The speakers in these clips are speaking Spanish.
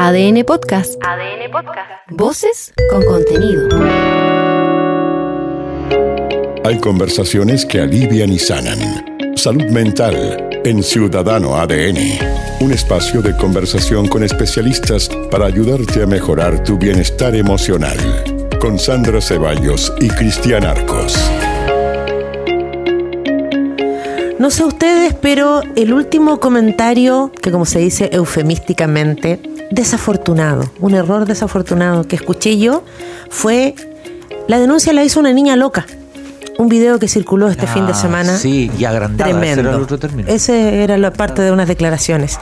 ADN Podcast. ADN Podcast. Voces con contenido. Hay conversaciones que alivian y sanan. Salud mental en Ciudadano ADN. Un espacio de conversación con especialistas para ayudarte a mejorar tu bienestar emocional. Con Sandra Ceballos y Cristian Arcos. No sé ustedes, pero el último comentario, que como se dice eufemísticamente, desafortunado, un error desafortunado que escuché yo, fue: la denuncia la hizo una niña loca. Un video que circuló este fin de semana. Sí, y agrandada. Tremendo. Ese era el otro término. Ese era la parte de unas declaraciones.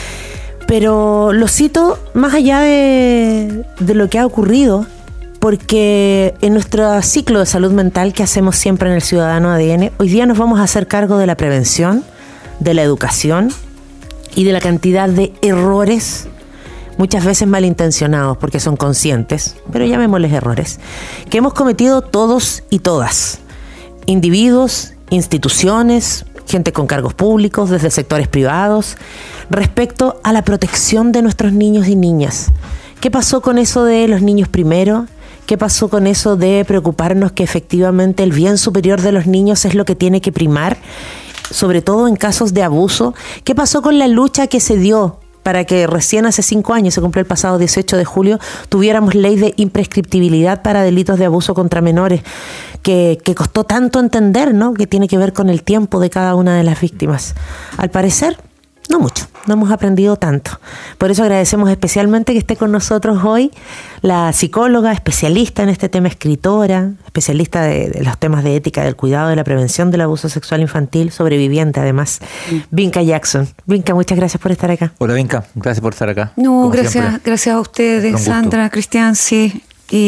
Pero lo cito más allá de lo que ha ocurrido, porque en nuestro ciclo de salud mental que hacemos siempre en el Ciudadano ADN, hoy día nos vamos a hacer cargo de la prevención, de la educación y de la cantidad de errores, muchas veces malintencionados porque son conscientes, pero llamémosles errores, que hemos cometido todos y todas, individuos, instituciones, gente con cargos públicos, desde sectores privados, respecto a la protección de nuestros niños y niñas. ¿Qué pasó con eso de los niños primero? ¿Qué pasó con eso de preocuparnos que efectivamente el bien superior de los niños es lo que tiene que primar, sobre todo en casos de abuso? ¿Qué pasó con la lucha que se dio para que recién hace 5 años, se cumplió el pasado 18 de julio, tuviéramos ley de imprescriptibilidad para delitos de abuso contra menores, que costó tanto entender, ¿no?, que tiene que ver con el tiempo de cada una de las víctimas? Al parecer, no mucho, no hemos aprendido tanto. Por eso agradecemos especialmente que esté con nosotros hoy la psicóloga, especialista en este tema, escritora, especialista de los temas de ética, del cuidado, de la prevención del abuso sexual infantil, sobreviviente además, Vinca Jackson. Vinca, muchas gracias por estar acá. Hola Vinca, gracias por estar acá. No, gracias a ustedes, Sandra, Cristian, sí.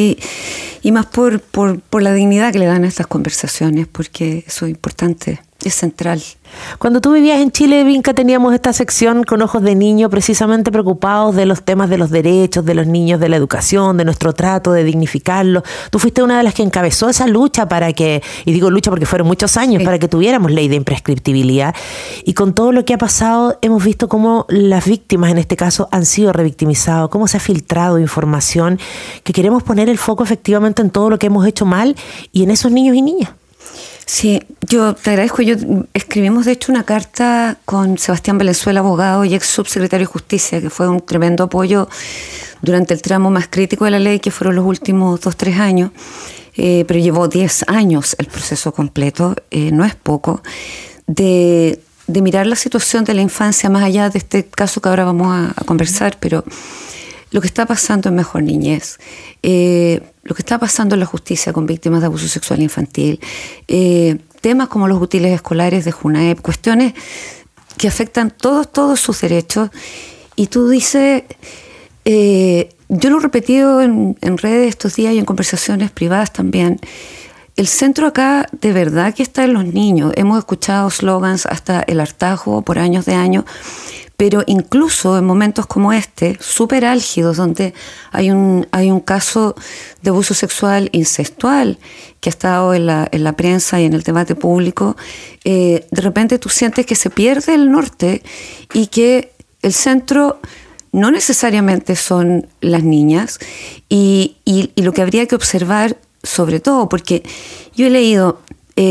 Y más por la dignidad que le dan a estas conversaciones, porque eso es importante, es central. Cuando tú vivías en Chile, Vinca, teníamos esta sección con ojos de niño, precisamente preocupados de los temas de los derechos de los niños, de la educación, de nuestro trato, de dignificarlos. Tú fuiste una de las que encabezó esa lucha para que, y digo lucha porque fueron muchos años, sí, para que tuviéramos ley de imprescriptibilidad. Y con todo lo que ha pasado, hemos visto cómo las víctimas, en este caso, han sido revictimizadas, cómo se ha filtrado información, que queremos poner el foco efectivamente en todo lo que hemos hecho mal y en esos niños y niñas. Sí, yo te agradezco. Yo escribimos de hecho una carta con Sebastián Valenzuela, abogado y ex subsecretario de Justicia, que fue un tremendo apoyo durante el tramo más crítico de la ley, que fueron los últimos 2-3 años, pero llevó 10 años el proceso completo, no es poco, de mirar la situación de la infancia más allá de este caso que ahora vamos a conversar, pero lo que está pasando en Mejor Niñez, lo que está pasando en la justicia con víctimas de abuso sexual infantil, temas como los útiles escolares de JUNAEP, cuestiones que afectan todos sus derechos. Y tú dices, yo lo he repetido en redes estos días y en conversaciones privadas también, el centro acá de verdad que está en los niños. Hemos escuchado slogans hasta el hartazgo por años de años, pero incluso en momentos como este, súper álgidos, donde hay un caso de abuso sexual incestual que ha estado en la prensa y en el debate público, de repente tú sientes que se pierde el norte y que el centro no necesariamente son las niñas, y lo que habría que observar, sobre todo, porque yo he leído...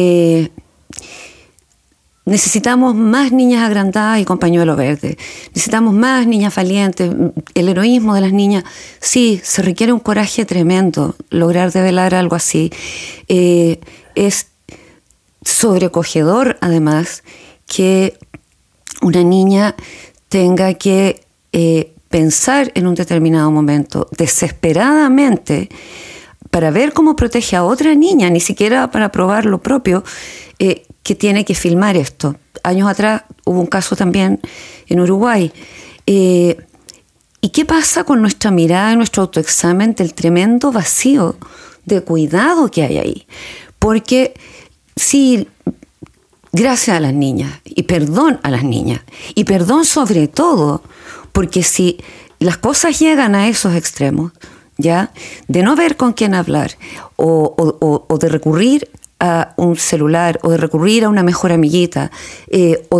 necesitamos más niñas agrandadas y con pañuelo verde. Necesitamos más niñas valientes. El heroísmo de las niñas, sí, se requiere un coraje tremendo lograr develar algo así. Es sobrecogedor, además, que una niña tenga que pensar en un determinado momento desesperadamente para ver cómo protege a otra niña, ni siquiera para probar lo propio, que tiene que filmar esto. Años atrás hubo un caso también en Uruguay. ¿Y qué pasa con nuestra mirada y nuestro autoexamen del tremendo vacío de cuidado que hay ahí? Porque sí, gracias a las niñas, y perdón a las niñas, y perdón sobre todo, porque si las cosas llegan a esos extremos, ¿ya?, de no ver con quién hablar, o de recurrir a un celular, o de recurrir a una mejor amiguita, o de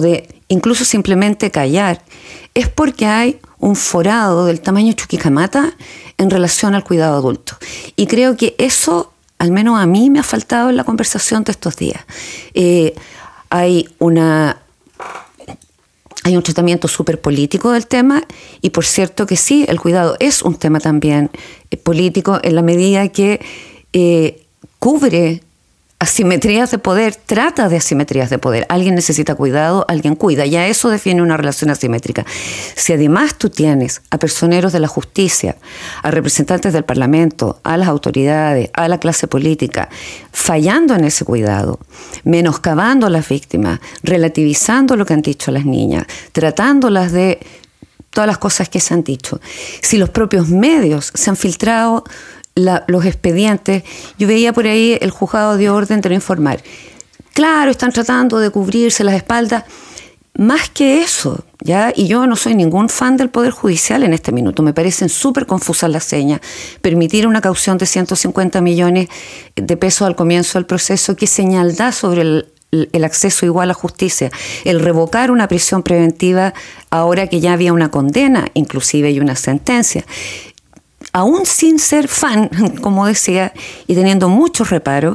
incluso simplemente callar, es porque hay un forado del tamaño Chuquicamata en relación al cuidado adulto. Y creo que eso, al menos a mí, me ha faltado en la conversación de estos días. Hay un tratamiento súper político del tema, y por cierto que sí, el cuidado es un tema también político en la medida que cubre asimetrías de poder, trata de asimetrías de poder. Alguien necesita cuidado, alguien cuida. Ya eso define una relación asimétrica. Si además tú tienes a personeros de la justicia, a representantes del Parlamento, a las autoridades, a la clase política, fallando en ese cuidado, menoscabando a las víctimas, relativizando lo que han dicho las niñas, tratándolas de todas las cosas que se han dicho. Si los propios medios se han filtrado los expedientes, yo veía por ahí el juzgado dio orden de no informar. Claro, están tratando de cubrirse las espaldas. Más que eso, ¿ya? Y yo no soy ningún fan del Poder Judicial en este minuto. Me parecen súper confusas las señas. Permitir una caución de 150 millones de pesos al comienzo del proceso, ¿qué señal da sobre el acceso igual a justicia? El revocar una prisión preventiva ahora que ya había una condena, inclusive, y una sentencia. Aún sin ser fan, como decía, y teniendo muchos reparos,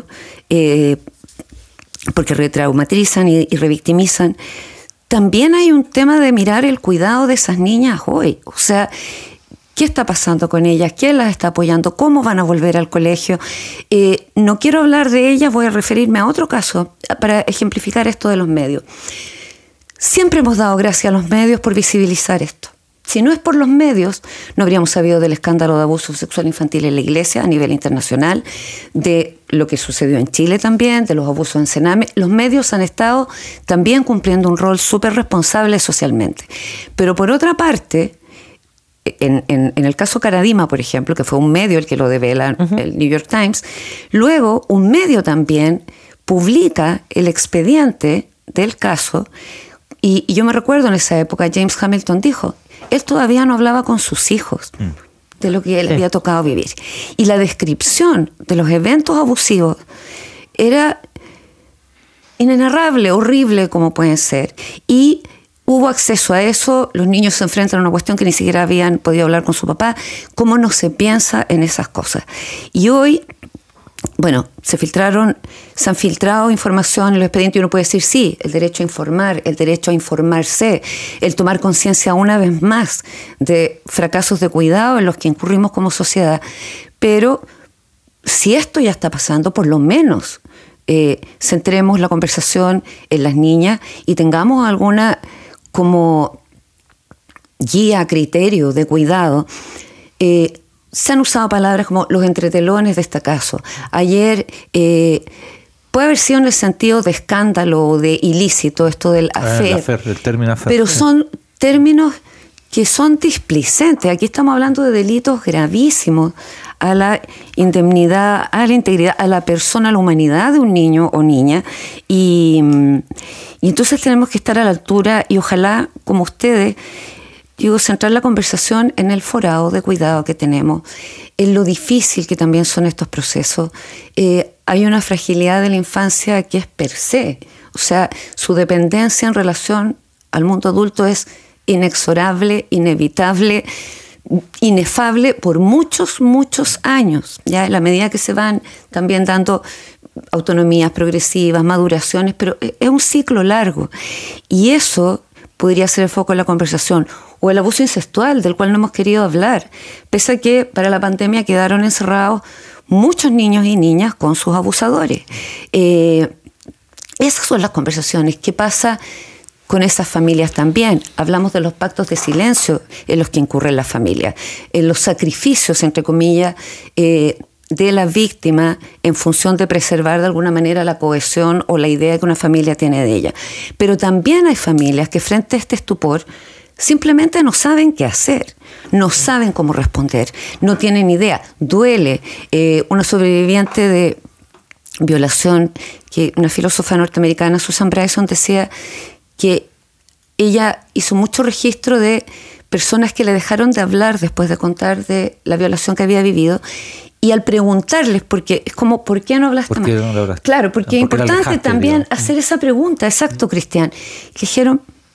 porque retraumatizan y revictimizan, también hay un tema de mirar el cuidado de esas niñas hoy. O sea, ¿qué está pasando con ellas? ¿Quién las está apoyando? ¿Cómo van a volver al colegio? No quiero hablar de ellas, voy a referirme a otro caso para ejemplificar esto de los medios. Siempre hemos dado gracias a los medios por visibilizar esto. Si no es por los medios, no habríamos sabido del escándalo de abuso sexual infantil en la Iglesia a nivel internacional, de lo que sucedió en Chile también, de los abusos en Sename. Los medios han estado también cumpliendo un rol súper responsable socialmente. Pero por otra parte, en el caso Caradima, por ejemplo, que fue un medio el que lo devela, el New York Times, luego un medio también publica el expediente del caso, y yo me recuerdo en esa época, James Hamilton dijo, él todavía no hablaba con sus hijos de lo que él había tocado vivir. Y la descripción de los eventos abusivos era inenarrable, horrible como pueden ser. Y hubo acceso a eso, los niños se enfrentan a una cuestión que ni siquiera habían podido hablar con su papá. ¿Cómo no se piensa en esas cosas? Y hoy, bueno, se han filtrado información en los expedientes y uno puede decir sí, el derecho a informar, el derecho a informarse, el tomar conciencia una vez más de fracasos de cuidado en los que incurrimos como sociedad. Pero si esto ya está pasando, por lo menos centremos la conversación en las niñas y tengamos alguna como guía, criterio de cuidado. Se han usado palabras como los entretelones de este caso. Ayer puede haber sido en el sentido de escándalo o de ilícito, esto del affair, el término affair. Pero son términos que son displicentes. Aquí estamos hablando de delitos gravísimos a la indemnidad, a la integridad, a la persona, a la humanidad de un niño o niña. Y entonces tenemos que estar a la altura y ojalá, como ustedes, centrar la conversación en el forado de cuidado que tenemos, en lo difícil que también son estos procesos. Hay una fragilidad de la infancia que es per se, o sea, su dependencia en relación al mundo adulto es inexorable, inevitable, inefable por muchos, muchos años. Ya en la medida que se van también dando autonomías progresivas, maduraciones, pero es un ciclo largo. Y eso podría ser el foco de la conversación. O el abuso incestual, del cual no hemos querido hablar, pese a que para la pandemia quedaron encerrados muchos niños y niñas con sus abusadores. Esas son las conversaciones. ¿Qué pasa con esas familias también? Hablamos de los pactos de silencio en los que incurren las familias, en los sacrificios, entre comillas, de la víctima en función de preservar de alguna manera la cohesión o la idea que una familia tiene de ella. Pero también hay familias que frente a este estupor simplemente no saben qué hacer, no saben cómo responder, no tienen idea. Duele. Una sobreviviente de violación, que una filósofa norteamericana, Susan Bryson, decía que ella hizo mucho registro de personas que le dejaron de hablar después de contar de la violación que había vivido. Y al preguntarles, porque es como, ¿por qué no hablaste más? Claro, porque es importante también hacer esa pregunta. Exacto, Cristian. Le dijeron,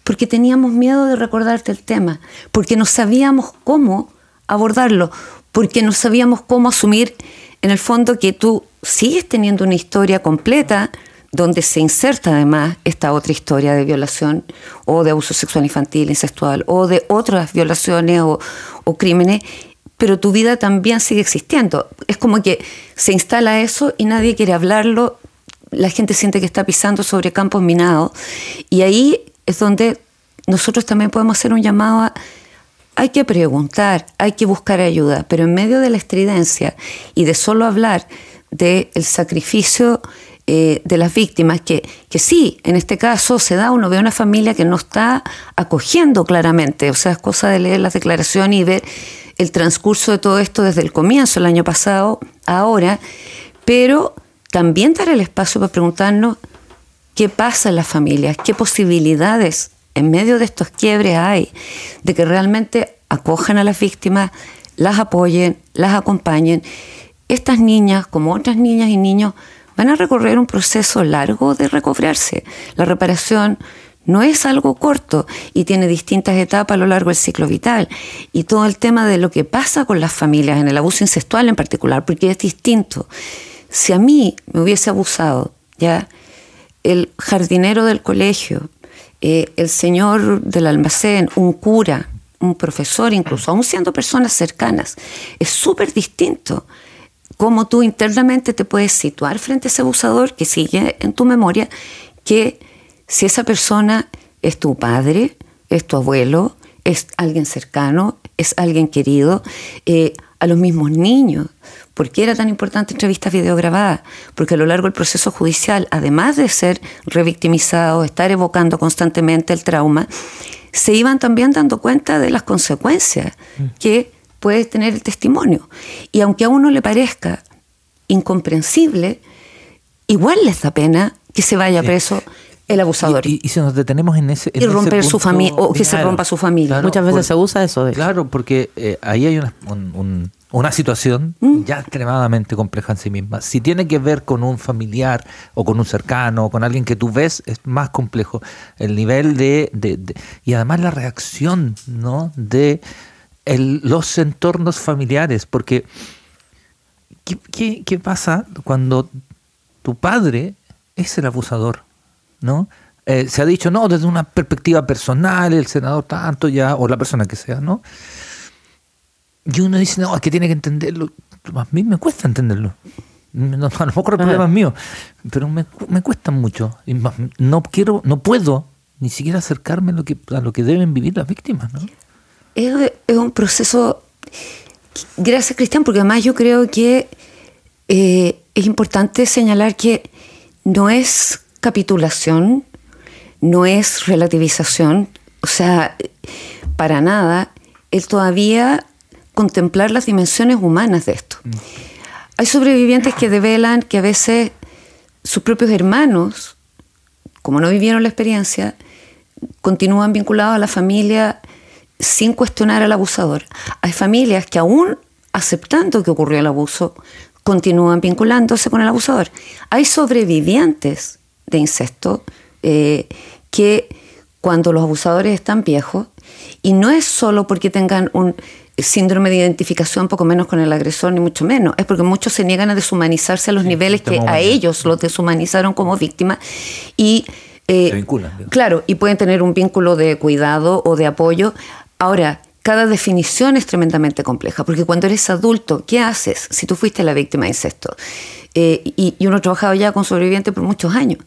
porque teníamos miedo de recordarte el tema, porque no sabíamos cómo abordarlo, porque no sabíamos cómo asumir en el fondo que tú sigues teniendo una historia completa donde se inserta además esta otra historia de violación o de abuso sexual infantil, incestual o de otras violaciones o crímenes, pero tu vida también sigue existiendo. Es como que se instala eso y nadie quiere hablarlo, la gente siente que está pisando sobre campos minados, y ahí es donde nosotros también podemos hacer un llamado a: hay que preguntar, hay que buscar ayuda, pero en medio de la estridencia y de solo hablar del sacrificio de las víctimas, que sí, en este caso se da, uno ve una familia que no está acogiendo claramente, o sea, es cosa de leer las declaraciones y ver el transcurso de todo esto desde el comienzo, el año pasado, ahora, pero también dar el espacio para preguntarnos qué pasa en las familias, qué posibilidades en medio de estos quiebres hay de que realmente acojan a las víctimas, las apoyen, las acompañen. Estas niñas, como otras niñas y niños, van a recorrer un proceso largo de recobrarse. La reparación no es algo corto y tiene distintas etapas a lo largo del ciclo vital. Y todo el tema de lo que pasa con las familias, en el abuso incestual en particular, porque es distinto. Si a mí me hubiese abusado, ya, el jardinero del colegio, el señor del almacén, un cura, un profesor incluso, aún siendo personas cercanas, es súper distinto cómo tú internamente te puedes situar frente a ese abusador que sigue en tu memoria, que si esa persona es tu padre, es tu abuelo, es alguien cercano, es alguien querido, a los mismos niños. ¿Por qué era tan importante entrevistas videograbadas? Porque a lo largo del proceso judicial, además de ser revictimizados, estar evocando constantemente el trauma, se iban también dando cuenta de las consecuencias que puede tener el testimonio. Y aunque a uno le parezca incomprensible, igual les da pena que se vaya preso el abusador. Y si nos detenemos en ese y romper su familia, o que se rompa su familia. Claro, muchas veces se usa eso. Claro, porque ahí hay una situación ya extremadamente compleja en sí misma. Si tiene que ver con un familiar o con un cercano o con alguien que tú ves, es más complejo. El nivel y además la reacción, ¿no?, de los entornos familiares, porque ¿qué pasa cuando tu padre es el abusador, ¿no? Se ha dicho, no, desde una perspectiva personal, el senador tanto ya, o la persona que sea, ¿no? Y uno dice, no, es que tiene que entenderlo. A mí me cuesta entenderlo. No, a lo mejor el problema es mío, pero me cuesta mucho. Y no puedo ni siquiera acercarme a lo que deben vivir las víctimas, ¿no? Es un proceso, gracias Cristian, porque además yo creo que es importante señalar que no es capitulación, no es relativización, o sea, para nada, es todavía contemplar las dimensiones humanas de esto. Hay sobrevivientes que develan que a veces sus propios hermanos, como no vivieron la experiencia, continúan vinculados a la familia sin cuestionar al abusador. Hay familias que aún aceptando que ocurrió el abuso, continúan vinculándose con el abusador. Hay sobrevivientes de incesto que cuando los abusadores están viejos, y no es solo porque tengan un síndrome de identificación poco menos con el agresor, ni mucho menos, es porque muchos se niegan a deshumanizarse a los niveles que a ellos los deshumanizaron como víctimas y se vinculan. Claro, y pueden tener un vínculo de cuidado o de apoyo. Ahora, cada definición es tremendamente compleja, porque cuando eres adulto, ¿qué haces si tú fuiste la víctima de incesto? Y uno ha trabajado ya con sobrevivientes por muchos años.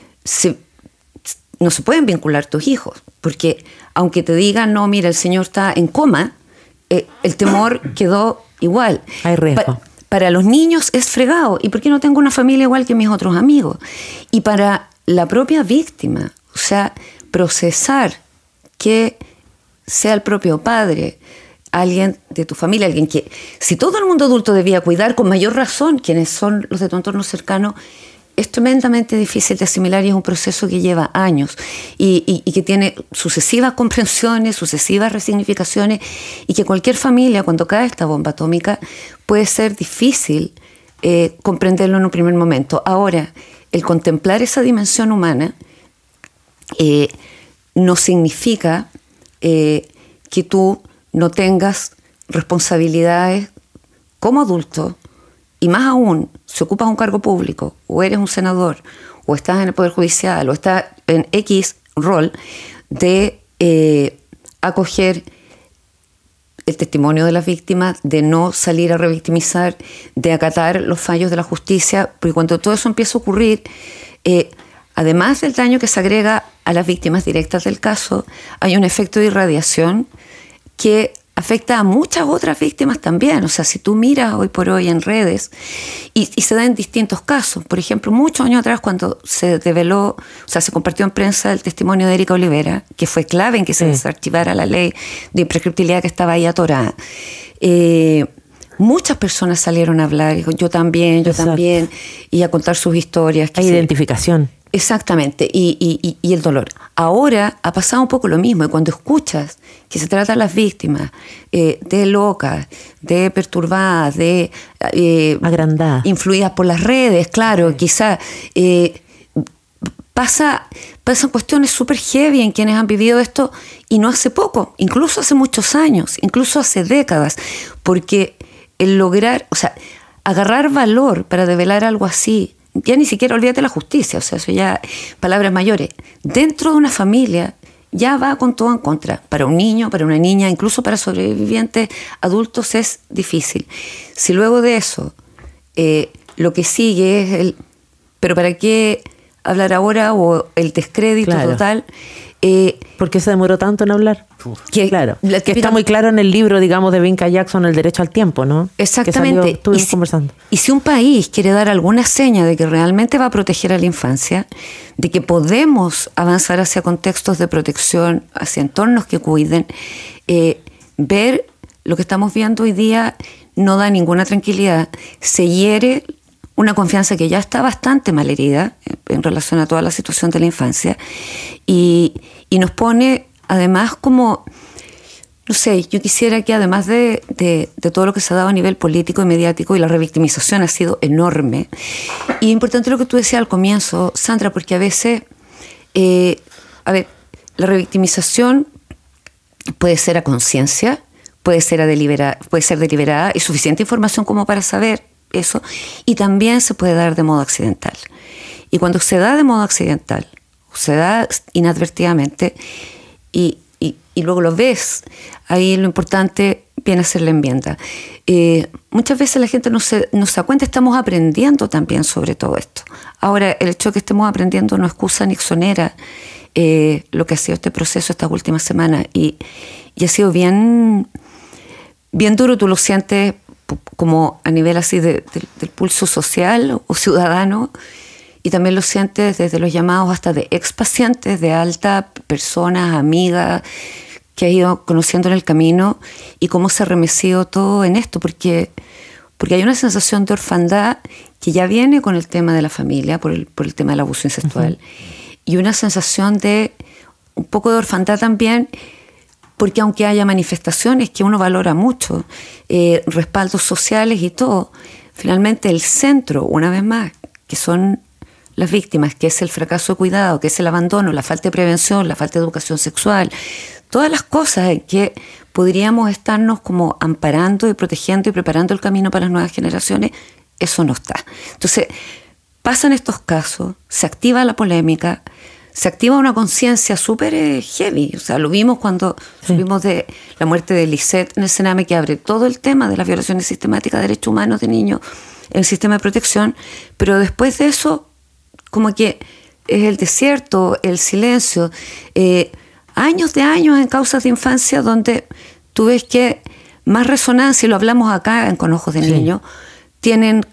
No se pueden vincular tus hijos, porque aunque te digan, no, mira, el señor está en coma, el temor quedó igual. Hay riesgo. Para los niños es fregado. ¿Y por qué no tengo una familia igual que mis otros amigos? Y para la propia víctima, o sea, procesar que sea el propio padre, alguien de tu familia, alguien que, si todo el mundo adulto debía cuidar con mayor razón quienes son los de tu entorno cercano, es tremendamente difícil de asimilar y es un proceso que lleva años y que tiene sucesivas comprensiones, sucesivas resignificaciones, y que cualquier familia, cuando cae esta bomba atómica, puede ser difícil comprenderlo en un primer momento. Ahora, el contemplar esa dimensión humana no significa que tú no tengas responsabilidades como adulto, y más aún, si ocupas un cargo público, o eres un senador, o estás en el Poder Judicial, o estás en X rol, de acoger el testimonio de las víctimas, de no salir a revictimizar, de acatar los fallos de la justicia, porque cuando todo eso empieza a ocurrir, además del daño que se agrega a las víctimas directas del caso, hay un efecto de irradiación que afecta a muchas otras víctimas también. O sea, si tú miras hoy por hoy en redes, y se da en distintos casos. Por ejemplo, muchos años atrás, cuando se develó, o sea, se compartió en prensa el testimonio de Erika Olivera, que fue clave en que se desarchivara la ley de imprescriptibilidad que estaba ahí atorada. Muchas personas salieron a hablar, yo también, y a contar sus historias. Hay identificación. Exactamente, y el dolor. Ahora ha pasado un poco lo mismo, y cuando escuchas que se trata a las víctimas de locas, de perturbadas, de agrandadas, influidas por las redes, claro, quizás pasan cuestiones súper heavy en quienes han vivido esto, y no hace poco, incluso hace muchos años, incluso hace décadas, porque el lograr, o sea, agarrar valor para develar algo así, ya ni siquiera olvídate la justicia, o sea, eso ya palabras mayores. Dentro de una familia ya va con todo en contra. Para un niño, para una niña, incluso para sobrevivientes adultos es difícil. Si luego de eso lo que sigue es el ¿pero para qué hablar ahora? O el descrédito total. ¿Por qué se demoró tanto en hablar? Claro. Que está muy claro en el libro, digamos, de Vinca Jackson, El derecho al tiempo, ¿no? Exactamente. Estuvimos conversando. Y si un país quiere dar alguna seña de que realmente va a proteger a la infancia, de que podemos avanzar hacia contextos de protección, hacia entornos que cuiden, ver lo que estamos viendo hoy día no da ninguna tranquilidad. Se hiere una confianza que ya está bastante malherida en relación a toda la situación de la infancia, y nos pone además como, no sé, yo quisiera que además de todo lo que se ha dado a nivel político y mediático, y la revictimización ha sido enorme, y importante lo que tú decías al comienzo, Sandra, porque a veces, la revictimización puede ser a conciencia, puede ser deliberada, y suficiente información como para saber eso, y también se puede dar de modo accidental. Y cuando se da de modo accidental, se da inadvertidamente, y luego lo ves, ahí lo importante viene a ser la enmienda. Muchas veces la gente no se da cuenta, estamos aprendiendo también sobre todo esto. Ahora, el hecho de que estemos aprendiendo no excusa ni exonera lo que ha sido este proceso estas últimas semanas, y ha sido bien duro. Tú lo sientes como a nivel así del pulso social o ciudadano, y también lo sientes desde los llamados hasta de expacientes de alta, personas, amigas que has ido conociendo en el camino, y cómo se ha remecido todo en esto, porque hay una sensación de orfandad que ya viene con el tema de la familia, por el tema del abuso incestual, y una sensación de un poco de orfandad también, porque aunque haya manifestaciones que uno valora mucho, respaldos sociales y todo, finalmente el centro, una vez más, que son las víctimas, que es el fracaso de cuidado, que es el abandono, la falta de prevención, la falta de educación sexual, todas las cosas en que podríamos estarnos como amparando y protegiendo y preparando el camino para las nuevas generaciones, eso no está. Entonces, pasan estos casos, se activa la polémica, se activa una conciencia súper heavy. O sea, lo vimos cuando supimos de la muerte de Lisette en el Sename, que abre todo el tema de las violaciones sistemáticas de derechos humanos de niños en el sistema de protección, pero después de eso, como que es el desierto, el silencio, años de años en causas de infancia donde tú ves que más resonancia, y lo hablamos acá en Con Ojos de Niño, tienen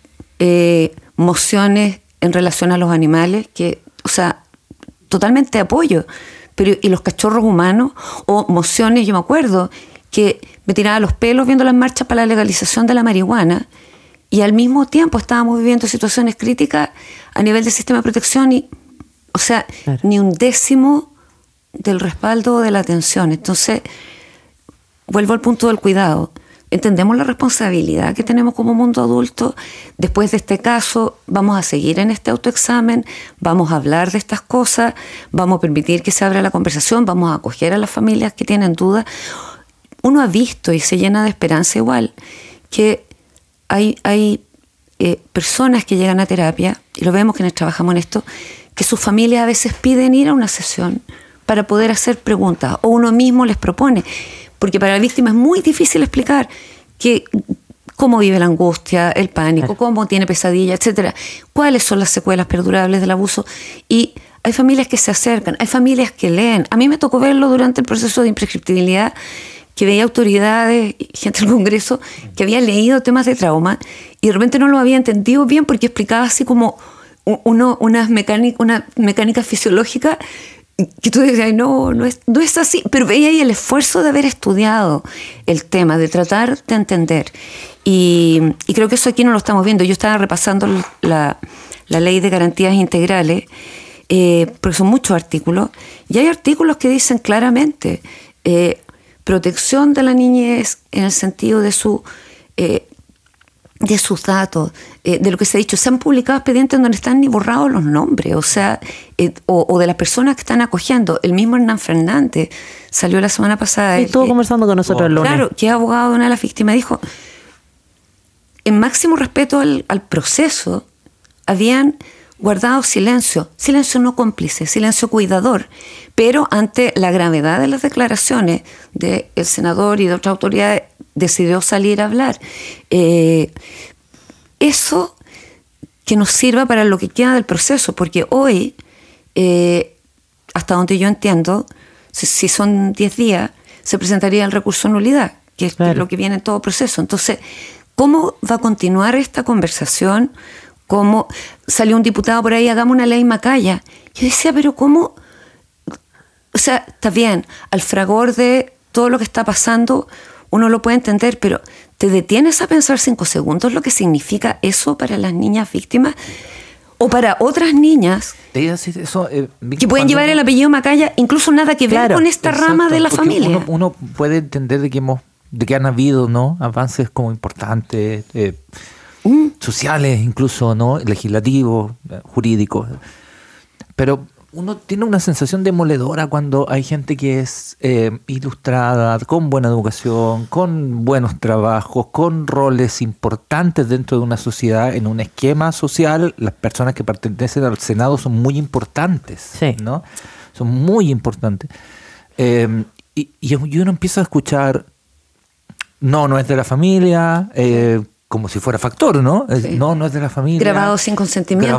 mociones en relación a los animales que, o sea, totalmente apoyo, pero y los cachorros humanos, o mociones, yo me acuerdo que me tiraba los pelos viendo las marchas para la legalización de la marihuana, y al mismo tiempo estábamos viviendo situaciones críticas a nivel del sistema de protección, y, o sea, ni un décimo del respaldo o de la atención. Entonces, vuelvo al punto del cuidado. entendemos la responsabilidad que tenemos como mundo adulto. Después de este caso, vamos a seguir en este autoexamen, vamos a hablar de estas cosas, vamos a permitir que se abra la conversación, vamos a acoger a las familias que tienen dudas. Uno ha visto, y se llena de esperanza igual, que hay personas que llegan a terapia, y lo vemos quienes trabajamos en esto, que sus familias a veces piden ir a una sesión para poder hacer preguntas, o uno mismo les propone, porque para la víctima es muy difícil explicar cómo vive la angustia, el pánico, cómo tiene pesadillas, etcétera, cuáles son las secuelas perdurables del abuso. Y hay familias que se acercan, hay familias que leen. A mí me tocó verlo durante el proceso de imprescriptibilidad, que veía autoridades, gente del Congreso, que habían leído temas de trauma y de repente no lo había entendido bien porque explicaba así como una mecánica fisiológica que tú decías, no es así, pero veía ahí el esfuerzo de haber estudiado el tema, de tratar de entender. Y creo que eso aquí no lo estamos viendo. Yo estaba repasando la ley de garantías integrales, porque son muchos artículos, y hay artículos que dicen claramente protección de la niñez en el sentido de sus datos, de lo que se ha dicho. Se han publicado expedientes donde están ni borrados los nombres, o sea, o de las personas que están acogiendo. El mismo Hernán Fernández salió la semana pasada. Sí, estuvo conversando con nosotros el lunes. Claro, que es abogado de una de las víctimas, dijo, en máximo respeto al proceso, habían guardado silencio no cómplice, silencio cuidador, pero ante la gravedad de las declaraciones del senador y de otras autoridades, decidió salir a hablar. Eso que nos sirva para lo que queda del proceso, porque hoy, hasta donde yo entiendo, si son 10 días, se presentaría el recurso de nulidad, que es lo que viene en todo proceso. Entonces, ¿cómo va a continuar esta conversación? ¿Cómo salió un diputado por ahí, hagamos una ley Macaya? Yo decía, pero ¿cómo? O sea, está bien, al fragor de todo lo que está pasando, uno lo puede entender, pero ¿te detienes a pensar 5 segundos lo que significa eso para las niñas víctimas? O para otras niñas que pueden llevar el apellido Macaya, incluso nada que ver con esta rama de la familia. Uno puede entender de que han habido, ¿no?, avances como importantes, sociales incluso, ¿no?, legislativos, jurídicos. Pero uno tiene una sensación demoledora cuando hay gente que es ilustrada, con buena educación, con buenos trabajos, con roles importantes dentro de una sociedad, en un esquema social. Las personas que pertenecen al Senado son muy importantes, ¿no? Son muy importantes. Y uno empieza a escuchar, no es de la familia, como si fuera factor, ¿no? Sí. No es de la familia. Grabado sin consentimiento.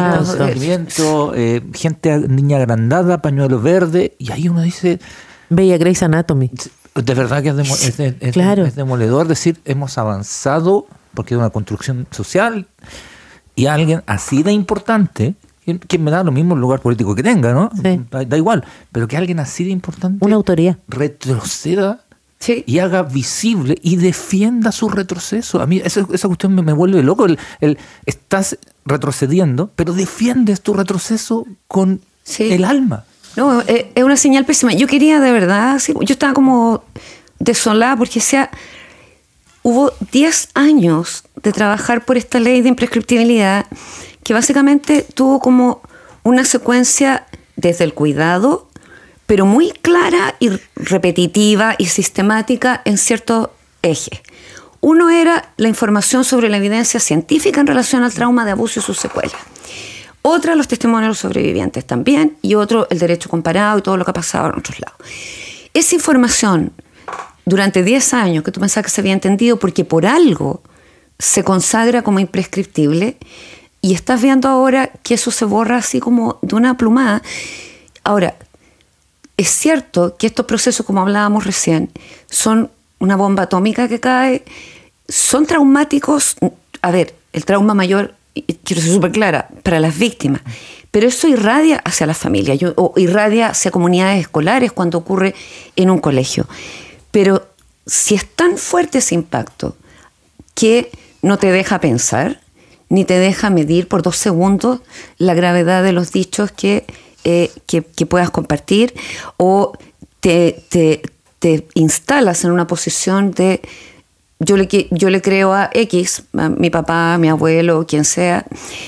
Gente, niña agrandada, pañuelo verde, y ahí uno dice... Veía Grey's Anatomy. De verdad que es demoledor decir, hemos avanzado, porque es una construcción social, y alguien así de importante, que me da lo mismo el lugar político que tenga, ¿no? Sí. Da igual, pero que alguien así de importante... Una autoridad. Retroceda... Sí. Y haga visible y defienda su retroceso. A mí esa cuestión me vuelve loco. Estás retrocediendo, pero defiendes tu retroceso con el alma. No, es una señal pésima. Yo quería, de verdad, yo estaba como desolada porque hubo 10 años de trabajar por esta ley de imprescriptibilidad que básicamente tuvo como una secuencia desde el cuidado, pero muy clara y repetitiva y sistemática en ciertos ejes. Uno era la información sobre la evidencia científica en relación al trauma de abuso y sus secuelas. Otra, los testimonios de los sobrevivientes también. Y otro, el derecho comparado y todo lo que ha pasado en otros lados. Esa información, durante 10 años, que tú pensabas que se había entendido porque por algo se consagra como imprescriptible, y estás viendo ahora que eso se borra así como de una plumada. Ahora, es cierto que estos procesos, como hablábamos recién, son una bomba atómica que cae, son traumáticos. A ver, el trauma mayor, quiero ser súper clara, para las víctimas, pero eso irradia hacia las familias, o irradia hacia comunidades escolares cuando ocurre en un colegio. Pero si es tan fuerte ese impacto que no te deja pensar, ni te deja medir por 2 segundos la gravedad de los dichos que puedas compartir, o te instalas en una posición de yo le creo a X, a mi papá, a mi abuelo, quien sea.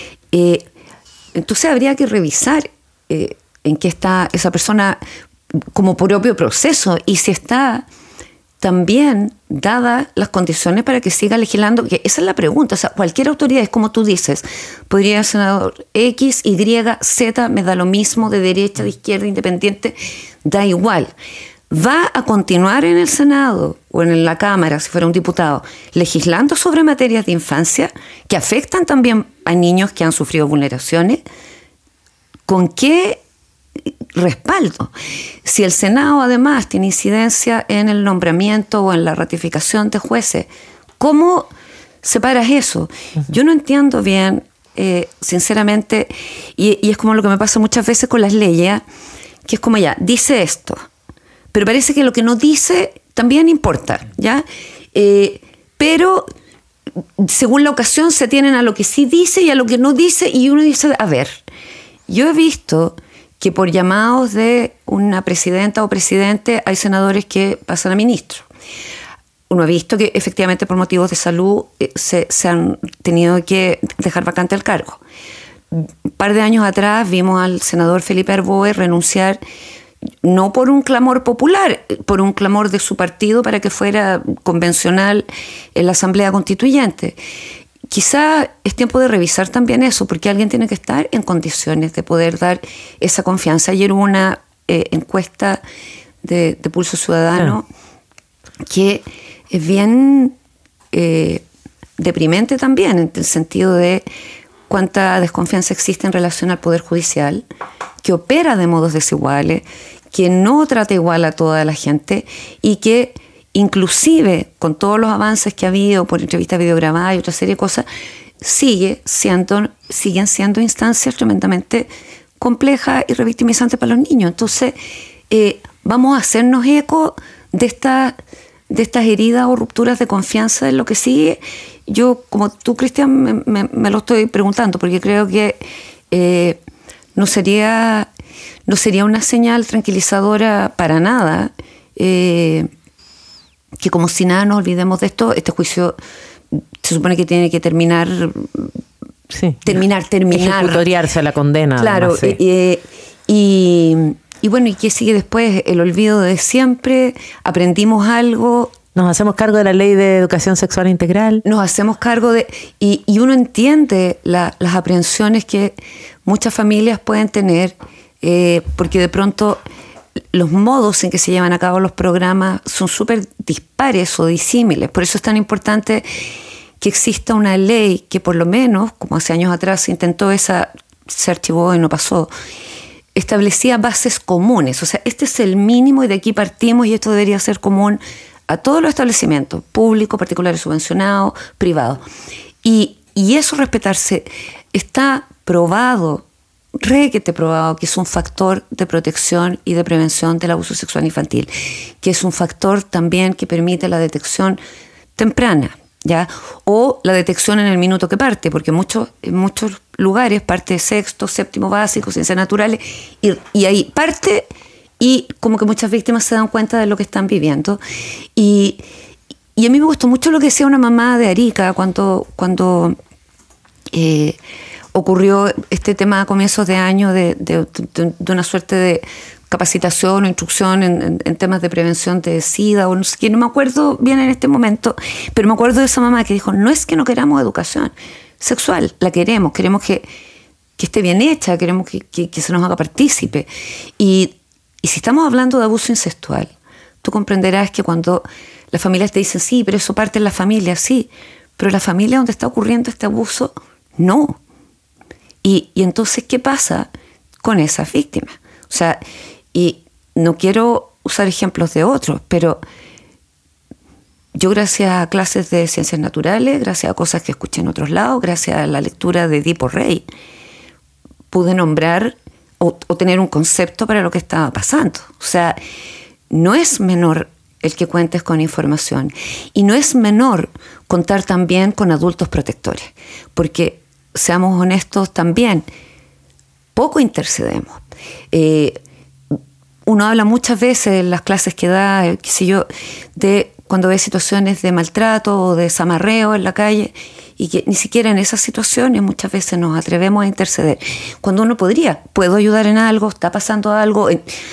Entonces habría que revisar en qué está esa persona como propio proceso y si está también dadas las condiciones para que siga legislando, que esa es la pregunta. O sea, cualquier autoridad, es como tú dices, podría ser senador X, Y, Z, me da lo mismo, de derecha, de izquierda, independiente, da igual. Va a continuar en el Senado o en la Cámara, si fuera un diputado, legislando sobre materias de infancia que afectan también a niños que han sufrido vulneraciones. ¿Con qué respaldo? Si el Senado además tiene incidencia en el nombramiento o en la ratificación de jueces, ¿cómo separas eso? Yo no entiendo bien, sinceramente, y es como lo que me pasa muchas veces con las leyes, que es como ya, dice esto, pero parece que lo que no dice también importa, ¿ya? Pero según la ocasión se atienen a lo que sí dice y a lo que no dice, y uno dice, a ver, yo he visto que por llamados de una presidenta o presidente hay senadores que pasan a ministro. Uno ha visto que efectivamente por motivos de salud se han tenido que dejar vacante el cargo. Un par de años atrás vimos al senador Felipe Arboe renunciar no por un clamor popular, por un clamor de su partido para que fuera convencional en la Asamblea Constituyente. Quizá es tiempo de revisar también eso, porque alguien tiene que estar en condiciones de poder dar esa confianza. Ayer hubo una encuesta de Pulso Ciudadano que es bien deprimente también, en el sentido de cuánta desconfianza existe en relación al Poder Judicial, que opera de modos desiguales, que no trata igual a toda la gente y que inclusive con todos los avances que ha habido por entrevistas videograbadas y otra serie de cosas, siguen siendo instancias tremendamente complejas y revictimizantes para los niños. Entonces, vamos a hacernos eco de estas heridas o rupturas de confianza en lo que sigue. Yo, como tú, Cristian, me lo estoy preguntando, porque creo que no sería una señal tranquilizadora para nada que como si nada nos olvidemos de esto. Este juicio se supone que tiene que terminar. Ejecutoriarse la condena. Claro, además, y bueno, ¿y qué sigue después? El olvido de siempre. Aprendimos algo. Nos hacemos cargo de la ley de educación sexual integral. Nos hacemos cargo de... Y uno entiende las aprehensiones que muchas familias pueden tener, porque de pronto los modos en que se llevan a cabo los programas son súper dispares o disímiles. Por eso es tan importante que exista una ley que por lo menos, como hace años atrás se intentó, se archivó y no pasó, establecía bases comunes. O sea, este es el mínimo y de aquí partimos, y esto debería ser común a todos los establecimientos, públicos, particulares, subvencionados, privados. Y eso respetarse está probado, requete probado, que es un factor de protección y de prevención del abuso sexual infantil, que es un factor también que permite la detección temprana, ¿ya? O la detección en el minuto que parte, porque en muchos lugares parte sexto, séptimo básico, ciencias naturales, y ahí parte, y como que muchas víctimas se dan cuenta de lo que están viviendo. Y a mí me gustó mucho lo que decía una mamá de Arica cuando ocurrió este tema a comienzos de año de una suerte de capacitación o instrucción en temas de prevención de SIDA, o no sé qué, no me acuerdo bien en este momento, pero me acuerdo de esa mamá que dijo, no es que no queramos educación sexual, la queremos que esté bien hecha, queremos que se nos haga partícipe. Y si estamos hablando de abuso incestual, tú comprenderás que cuando las familias te dicen, sí, pero eso parte en la familia, sí, pero la familia donde está ocurriendo este abuso, no. Y entonces, ¿qué pasa con esas víctimas? O sea, y no quiero usar ejemplos de otros, pero yo, gracias a clases de ciencias naturales, gracias a cosas que escuché en otros lados, gracias a la lectura de Edipo Rey, pude nombrar o tener un concepto para lo que estaba pasando. O sea, no es menor el que cuentes con información, y no es menor contar también con adultos protectores, porque, seamos honestos también, poco intercedemos. Uno habla muchas veces en las clases que da, qué sé yo, de cuando ve situaciones de maltrato o de desamarreo en la calle, y que ni siquiera en esas situaciones muchas veces nos atrevemos a interceder. Cuando uno puedo ayudar en algo, está pasando algo,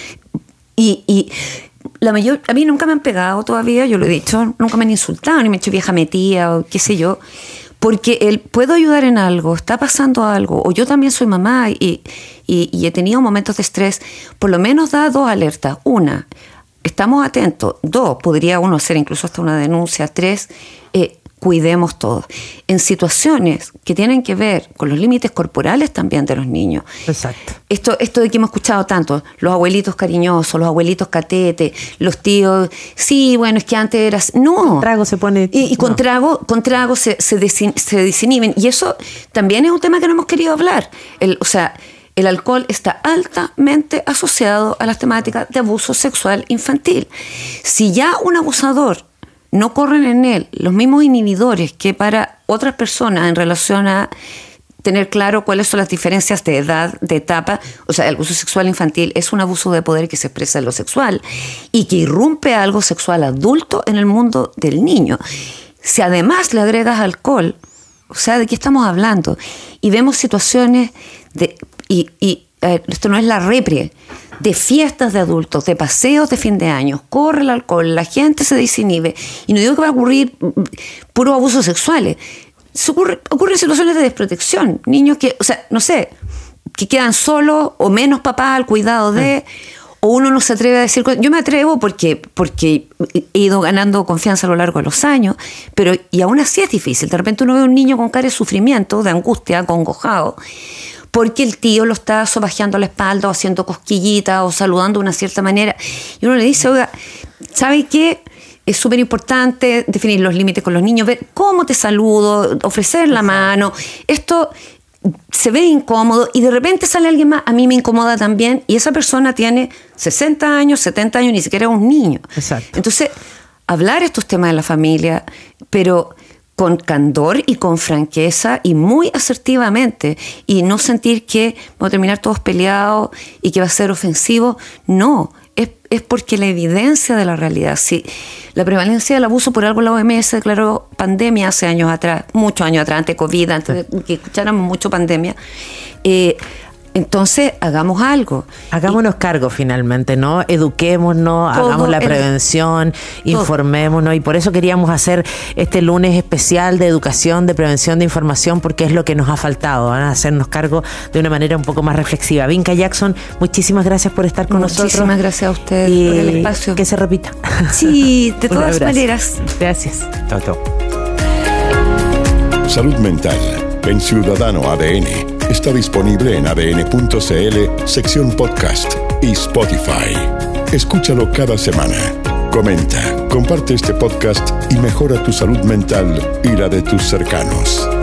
y a mí nunca me han pegado todavía, yo lo he dicho, nunca me han insultado, ni me han hecho vieja metida o qué sé yo, porque puedo ayudar en algo, está pasando algo, o yo también soy mamá y he tenido momentos de estrés, por lo menos da 2 alertas. 1, estamos atentos. 2, podría uno hacer incluso hasta una denuncia. 3, cuidemos todos. En situaciones que tienen que ver con los límites corporales también de los niños. Exacto. Esto de que hemos escuchado tanto, los abuelitos cariñosos, los abuelitos catete, los tíos, sí, bueno, es que antes eras... No. Con trago se pone... Y con trago se desinhiben. Y eso también es un tema que no hemos querido hablar. El alcohol está altamente asociado a las temáticas de abuso sexual infantil. Si ya un abusador no corren en él los mismos inhibidores que para otras personas en relación a tener claro cuáles son las diferencias de edad, de etapa, o sea, el abuso sexual infantil es un abuso de poder que se expresa en lo sexual y que irrumpe algo sexual adulto en el mundo del niño. Si además le agregas alcohol, o sea, ¿de qué estamos hablando? Y vemos situaciones esto no es la repre, de fiestas de adultos, de paseos de fin de año, corre el alcohol, la gente se desinhibe, y no digo que va a ocurrir puros abusos sexuales, ocurren situaciones de desprotección, niños que, o sea, no sé, que quedan solos o menos papás al cuidado de... O uno no se atreve a decir... Yo me atrevo porque he ido ganando confianza a lo largo de los años, pero y aún así es difícil. De repente uno ve a un niño con cara de sufrimiento, de angustia, acongojado, porque el tío lo está sobajeando la espalda o haciendo cosquillitas o saludando de una cierta manera. Y uno le dice, oiga, ¿sabe qué? Es súper importante definir los límites con los niños, ver cómo te saludo, ofrecer la mano. Esto se ve incómodo y de repente sale alguien más, a mí me incomoda también, y esa persona tiene 60 años, 70 años, ni siquiera es un niño. Exacto. Entonces, hablar estos temas de la familia, pero con candor y con franqueza y muy asertivamente, y no sentir que vamos a terminar todos peleados y que va a ser ofensivo. No, es porque la evidencia de la realidad, sí, la prevalencia del abuso, por algo la OMS declaró pandemia hace años atrás, muchos años atrás, antes de COVID, antes de que escucháramos mucho pandemia. Entonces, hagamos algo. Hagámonos cargo finalmente, ¿no? Eduquémonos, hagamos la prevención, informémonos. Y por eso queríamos hacer este lunes especial de educación, de prevención, de información, porque es lo que nos ha faltado, ¿eh? Hacernos cargo de una manera un poco más reflexiva. Vinca Jackson, muchísimas gracias por estar con nosotros. Muchísimas gracias a ustedes por el espacio. Que se repita. Sí, de todas maneras. Gracias. Chao, chao. Salud Mental en Ciudadano ADN. Está disponible en adn.cl, sección podcast y Spotify. Escúchalo cada semana. Comenta, comparte este podcast y mejora tu salud mental y la de tus cercanos.